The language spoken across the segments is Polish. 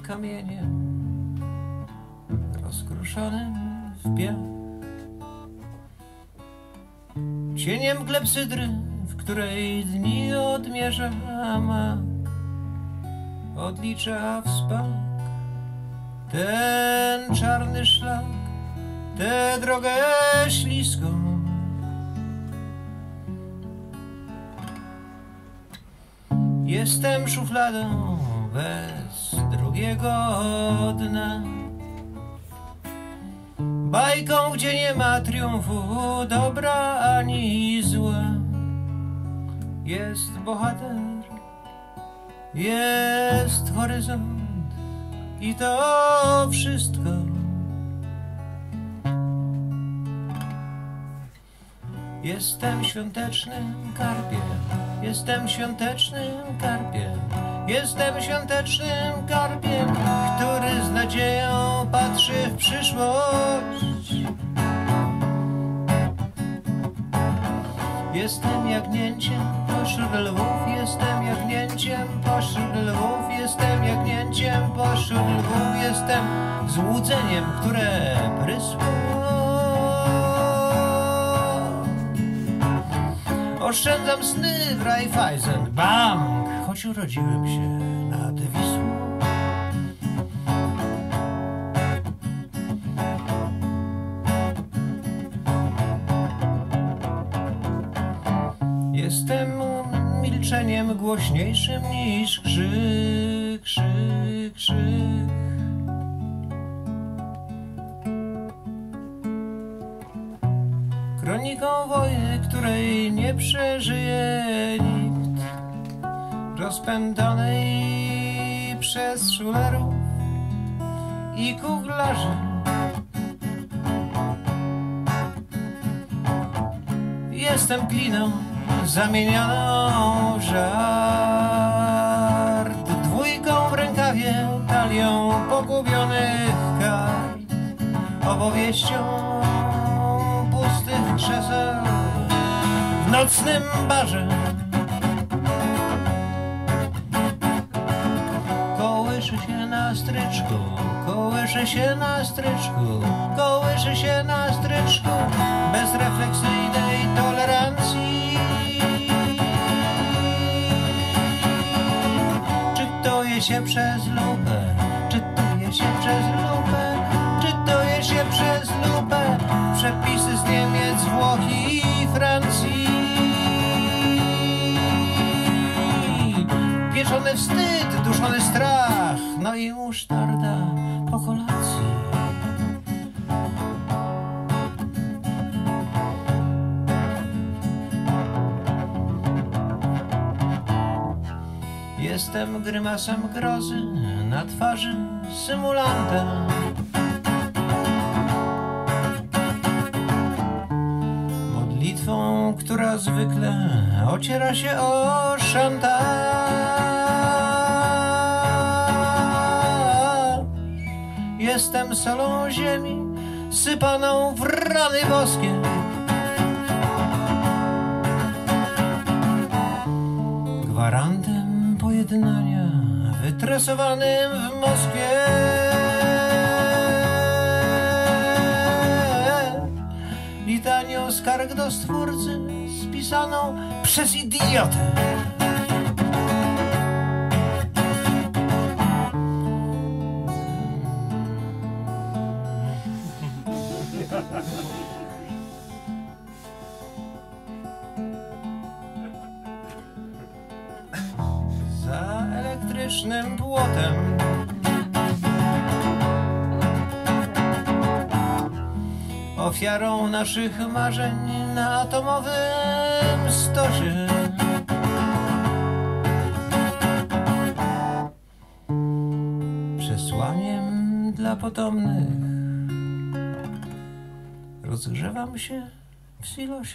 kamieniem rozkruszonym w piach, cieniem klepsydry, w której dni odmierza mak, odlicza w spak ten czarny szlak, tę drogę śliską. Jestem szufladą bez drugiego dna, bajką, gdzie nie ma triumfu dobra ani zła. Jest bohater, jest horyzont i to wszystko. Jestem świątecznym karpiem, jestem świątecznym karpiem, jestem świątecznym karpiem, który z nadzieją patrzy w przyszłość. Jestem jagnięciem pośród lwów, jestem jagnięciem pośród lwów, jestem jagnięciem pośród lwów, jestem złudzeniem, które prysło. Oszczędzam sny w Raiffeisenbank, choć urodziłem się nad Wisłą. Jestem milczeniem głośniejszym niż krzyk, krzyk, krzyk. Kroniką wojny, której nie przeżyje nikt, rozpędzonej przez szulerów i kuglarzy. Jestem kliną zamienioną w żart, dwójką w rękawie, talią pogubionych kart, opowieścią pustych krzeseł w nocnym barze. Kołyszy się na stryczku, kołyszy się na stryczku, kołyszy się na stryczku bezrefleksyjnej tolerancji. Czytuje się przez lupę, czytuje się przez lupę, czytuje się przez lupę przepisy z Niemiec, Włoch i Francji. Pieczony wstyd, duszony strach, no i musztarda po kolacji. Jestem grymasem grozy na twarzy symulanta. Modlitwą, która zwykle ociera się o szantaż. Jestem solą ziemi sypaną w rany boskie. Gwarantem pojednania wytresowanym w Moskwie. Litanią skarg do Stwórcy spisaną przez idiotę. Za elektrycznym płotem ofiarą naszych marzeń na atomowym stosie. Przesłaniem dla potomnych rozgrzewam się w silosie.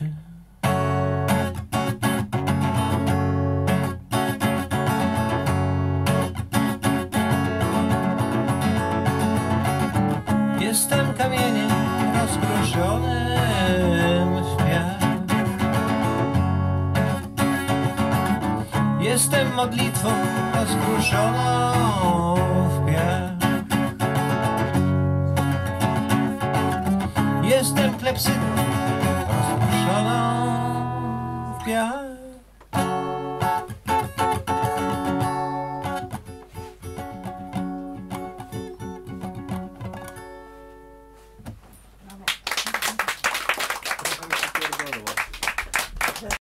Jestem kamieniem rozkruszonym w piach. Jestem modlitwą rozkruszoną w piach. ja. Jestem klepsydą rozproszoną w piach.